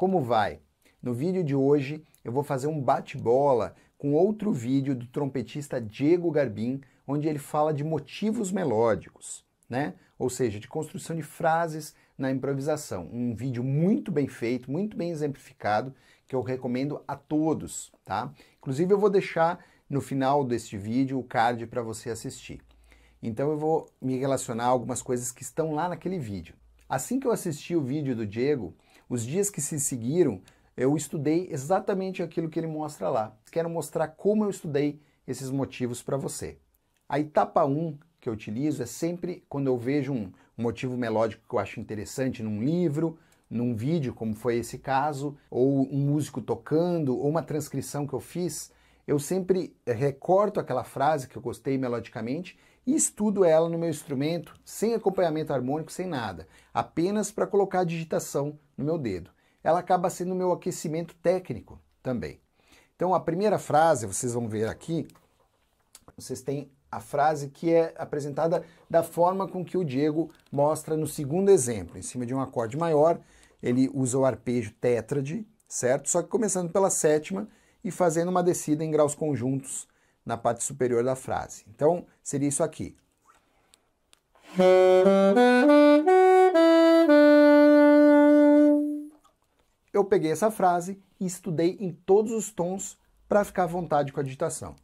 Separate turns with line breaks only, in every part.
como vai? No vídeo de hoje eu vou fazer um bate-bola com outro vídeo do trompetista Diego Garbin, onde ele fala de motivos melódicos, né? Ou seja, de construção de frases na improvisação. Um vídeo muito bem feito, muito bem exemplificado, que eu recomendo a todos, tá? Inclusive eu vou deixar no final deste vídeo o card para você assistir. Então eu vou me relacionar a algumas coisas que estão lá naquele vídeo. Assim que eu assisti o vídeo do Diego, os dias que se seguiram, eu estudei exatamente aquilo que ele mostra lá. Quero mostrar como eu estudei esses motivos para você. A etapa 1 que eu utilizo é sempre quando eu vejo um motivo melódico que eu acho interessante num livro, num vídeo, como foi esse caso, ou um músico tocando, ou uma transcrição que eu fiz, eu sempre recorto aquela frase que eu gostei melodicamente e estudo ela no meu instrumento, sem acompanhamento harmônico, sem nada, apenas para colocar a digitação no meu dedo. Ela acaba sendo o meu aquecimento técnico também. Então a primeira frase, vocês vão ver aqui, vocês têm a frase que é apresentada da forma com que o Diego mostra no segundo exemplo. Em cima de um acorde maior, ele usa o arpejo tétrade, certo? Só que começando pela sétima e fazendo uma descida em graus conjuntos na parte superior da frase. Então, seria isso aqui. Eu peguei essa frase e estudei em todos os tons para ficar à vontade com a digitação.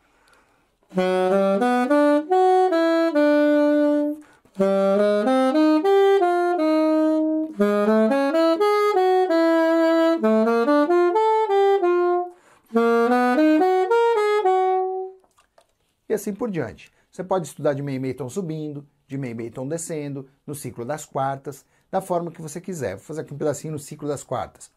E assim por diante. Você pode estudar de meio tom subindo, de meio tom descendo, no ciclo das quartas, da forma que você quiser. Vou fazer aqui um pedacinho no ciclo das quartas.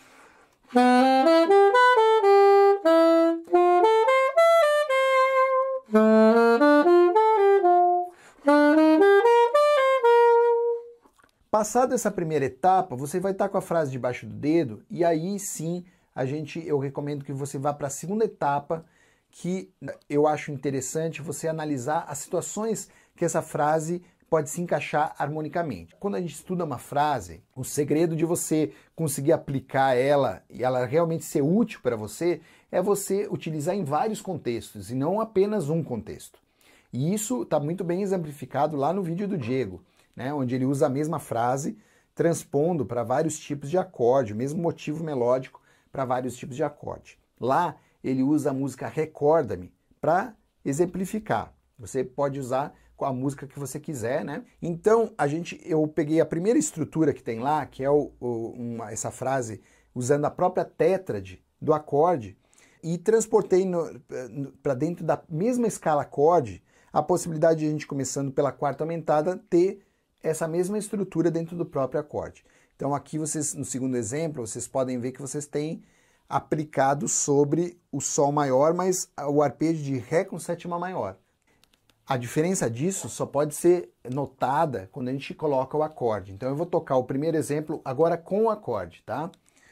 Passada essa primeira etapa, você vai estar com a frase debaixo do dedo e aí sim eu recomendo que você vá para a segunda etapa, que eu acho interessante você analisar as situações que essa frase pode se encaixar harmonicamente. Quando a gente estuda uma frase, o segredo de você conseguir aplicar ela e ela realmente ser útil para você é você utilizar em vários contextos e não apenas um contexto. E isso está muito bem exemplificado lá no vídeo do Diego, né, onde ele usa a mesma frase, transpondo para vários tipos de acorde, o mesmo motivo melódico para vários tipos de acorde. Lá ele usa a música Recorda-me para exemplificar. Você pode usar com a música que você quiser, né? Então eu peguei a primeira estrutura que tem lá, que é essa frase usando a própria tétrade do acorde e transportei para dentro da mesma escala acorde a possibilidade de a gente, começando pela quarta aumentada, ter essa mesma estrutura dentro do próprio acorde. Então aqui vocês, no segundo exemplo, vocês podem ver que vocês têm aplicado sobre o Sol maior, mas o arpejo de Ré com sétima maior. A diferença disso só pode ser notada quando a gente coloca o acorde. Então eu vou tocar o primeiro exemplo agora com o acorde, tá?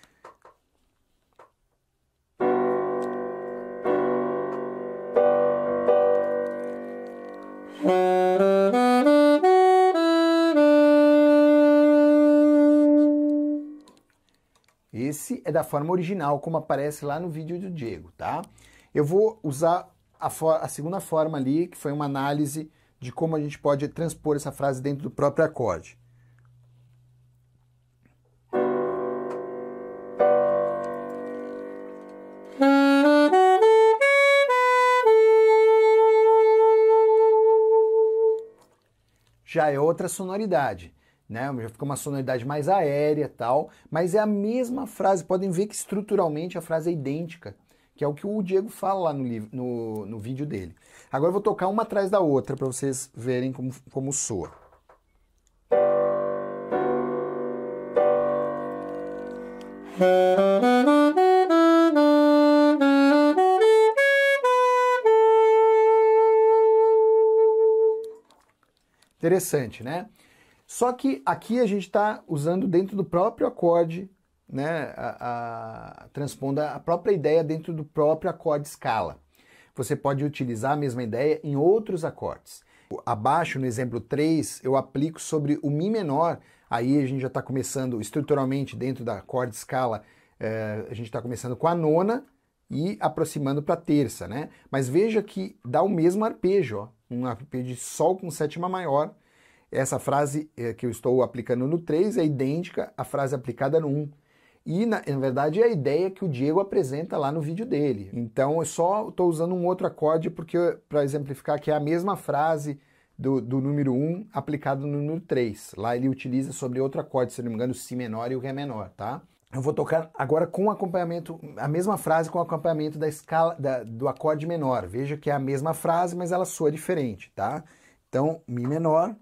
Esse é da forma original, como aparece lá no vídeo do Diego, tá? Eu vou usar a segunda forma ali, que foi uma análise de como a gente pode transpor essa frase dentro do próprio acorde. Já é outra sonoridade, né? Já fica uma sonoridade mais aérea e tal, mas é a mesma frase. Podem ver que estruturalmente a frase é idêntica, que é o que o Diego fala lá no vídeo dele. Agora eu vou tocar uma atrás da outra para vocês verem como soa. Interessante, né? Só que aqui a gente está usando dentro do próprio acorde, né, transpondo a própria ideia dentro do próprio acorde escala. Você pode utilizar a mesma ideia em outros acordes. Abaixo, no exemplo 3, eu aplico sobre o Mi menor aí a gente já está começando estruturalmente dentro da acorde escala, a gente está começando com a nona e aproximando para a terça, né? Mas veja que dá o mesmo arpejo, ó, um arpejo de Sol com sétima maior. Essa frase que eu estou aplicando no 3 é idêntica à frase aplicada no 1. E, na verdade, é a ideia que o Diego apresenta lá no vídeo dele. Então, eu só estou usando um outro acorde para exemplificar que é a mesma frase do número 1 aplicado no número 3. Lá ele utiliza sobre outro acorde, se não me engano, o Si menor e o Ré menor, tá? Eu vou tocar agora com acompanhamento, a mesma frase com acompanhamento da escala do acorde menor. Veja que é a mesma frase, mas ela soa diferente, tá? Então, Mi menor.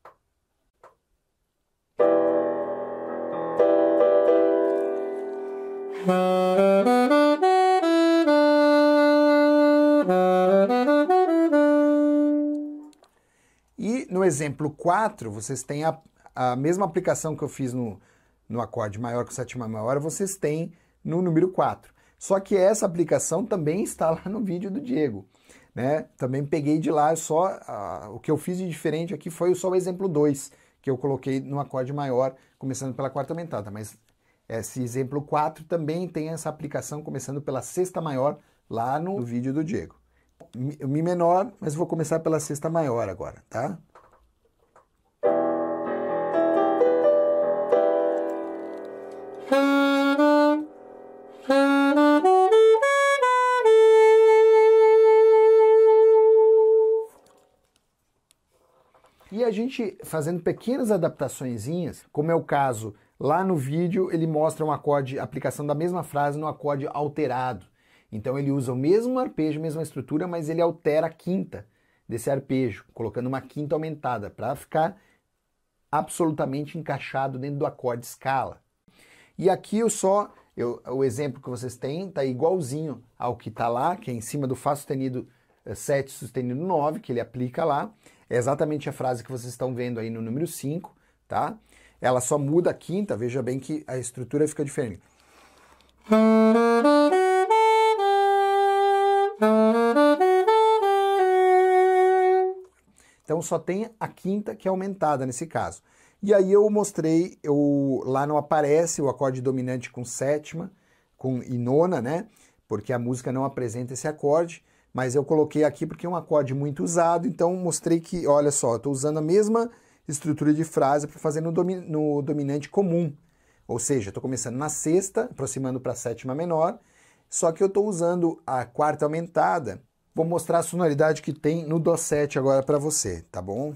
E no exemplo 4, vocês têm a mesma aplicação que eu fiz no acorde maior com sétima maior, vocês têm no número 4. Só que essa aplicação também está lá no vídeo do Diego, né? Também peguei de lá, o que eu fiz de diferente aqui foi só o exemplo 2, que eu coloquei no acorde maior, começando pela quarta aumentada, mas esse exemplo 4 também tem essa aplicação começando pela sexta maior lá no vídeo do Diego. Mi menor, mas vou começar pela sexta maior agora, tá? E a gente fazendo pequenas adaptaçõezinhas, como é o caso lá no vídeo, ele mostra um acorde, aplicação da mesma frase no acorde alterado. Então ele usa o mesmo arpejo, a mesma estrutura, mas ele altera a quinta desse arpejo, colocando uma quinta aumentada, para ficar absolutamente encaixado dentro do acorde escala. E aqui o exemplo que vocês têm está igualzinho ao que está lá, que é em cima do Fá sustenido 7 sustenido 9, que ele aplica lá. É exatamente a frase que vocês estão vendo aí no número 5, tá? Ela só muda a quinta, veja bem que a estrutura fica diferente. Então só tem a quinta que é aumentada nesse caso. E aí eu mostrei, lá não aparece o acorde dominante com sétima e nona, né? Porque a música não apresenta esse acorde, mas eu coloquei aqui porque é um acorde muito usado, então mostrei que, olha só, eu estou usando a mesma estrutura de frase para fazer no dominante comum. Ou seja, estou começando na sexta, aproximando para a sétima menor, só que eu estou usando a quarta aumentada. Vou mostrar a sonoridade que tem no Dó7 agora para você, tá bom?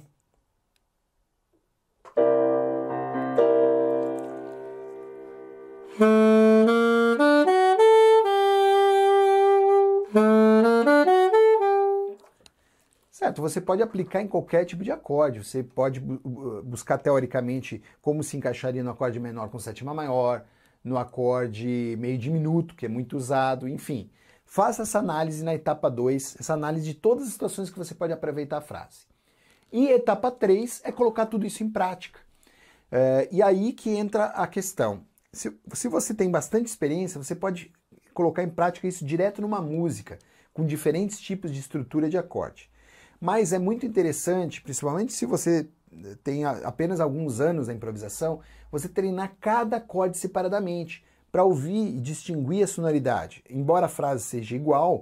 Certo, você pode aplicar em qualquer tipo de acorde, você pode buscar teoricamente como se encaixaria no acorde menor com sétima maior, no acorde meio diminuto, que é muito usado, enfim. Faça essa análise na etapa 2, essa análise de todas as situações que você pode aproveitar a frase. E etapa 3 é colocar tudo isso em prática. E aí que entra a questão. Se você tem bastante experiência, você pode colocar em prática isso direto numa música, com diferentes tipos de estrutura de acorde. Mas é muito interessante, principalmente se você tem apenas alguns anos na improvisação, você treinar cada acorde separadamente, para ouvir e distinguir a sonoridade. Embora a frase seja igual,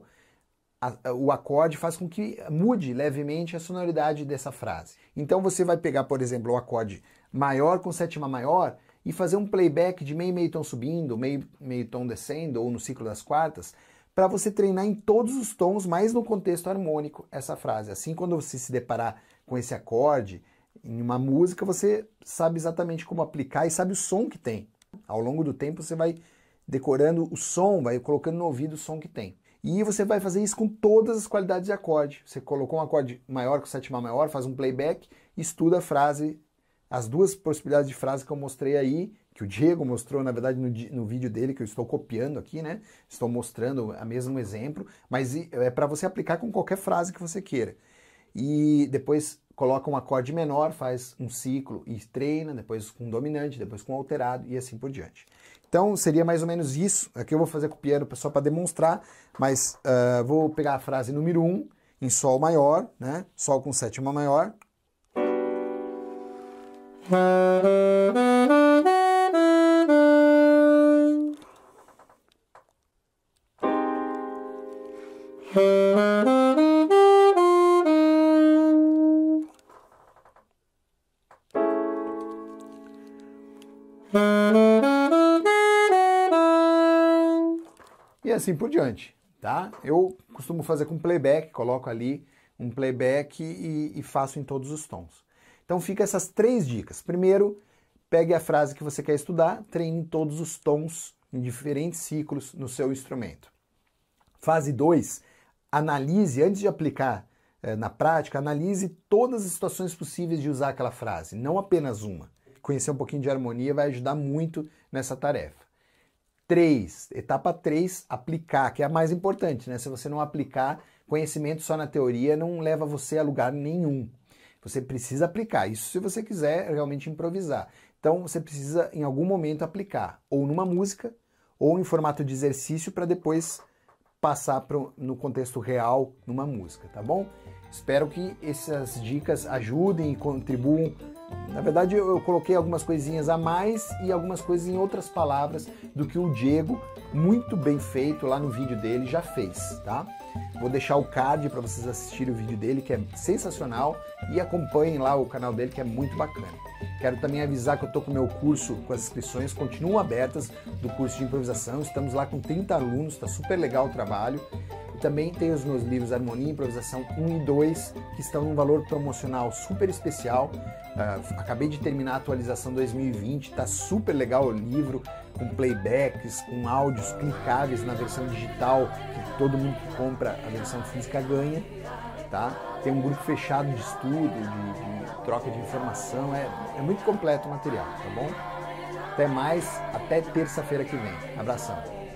o acorde faz com que mude levemente a sonoridade dessa frase. Então você vai pegar, por exemplo, o acorde maior com sétima maior e fazer um playback de meio tom subindo, meio tom descendo ou no ciclo das quartas, para você treinar em todos os tons, mas no contexto harmônico, essa frase. Assim, quando você se deparar com esse acorde em uma música, você sabe exatamente como aplicar e sabe o som que tem. Ao longo do tempo você vai decorando o som, vai colocando no ouvido o som que tem. E você vai fazer isso com todas as qualidades de acorde. Você colocou um acorde maior com sétima maior, faz um playback, estuda a frase, as duas possibilidades de frase que eu mostrei aí, que o Diego mostrou, na verdade, no vídeo dele, que eu estou copiando aqui, né? Estou mostrando o mesmo exemplo, mas é para você aplicar com qualquer frase que você queira. E depois coloca um acorde menor, faz um ciclo e treina, depois com dominante, depois com alterado e assim por diante. Então seria mais ou menos isso. Aqui eu vou fazer com o piano só para demonstrar, mas vou pegar a frase número 1 em Sol maior, né? Sol com sétima maior. E assim por diante, tá? Eu costumo fazer com playback, coloco ali um playback e faço em todos os tons. Então fica essas 3 dicas. Primeiro, pegue a frase que você quer estudar, treine em todos os tons, em diferentes ciclos no seu instrumento. Fase 2, analise, antes de aplicar na prática, analise todas as situações possíveis de usar aquela frase, não apenas uma. Conhecer um pouquinho de harmonia vai ajudar muito nessa tarefa. 3, etapa 3, aplicar, que é a mais importante, né? Se você não aplicar, conhecimento só na teoria não leva você a lugar nenhum. Você precisa aplicar, isso se você quiser realmente improvisar. Então você precisa em algum momento aplicar, ou numa música, ou em formato de exercício para depois passar no contexto real numa música, tá bom? Espero que essas dicas ajudem e contribuam. Na verdade, eu coloquei algumas coisinhas a mais e algumas coisas em outras palavras do que o Diego, muito bem feito lá no vídeo dele, já fez, tá? Vou deixar o card para vocês assistirem o vídeo dele, que é sensacional, e acompanhem lá o canal dele, que é muito bacana. Quero também avisar que eu estou com o meu curso, com as inscrições continuam abertas do curso de improvisação, estamos lá com 30 alunos, está super legal o trabalho. E também tem os meus livros Harmonia e Improvisação 1 e 2, que estão num valor promocional super especial. Acabei de terminar a atualização 2020, está super legal o livro, com playbacks, com áudios clicáveis na versão digital, que todo mundo que compra a versão física ganha, tá? Tem um grupo fechado de estudo, de troca de informação, é muito completo o material, tá bom? Até mais, até terça-feira que vem. Abração!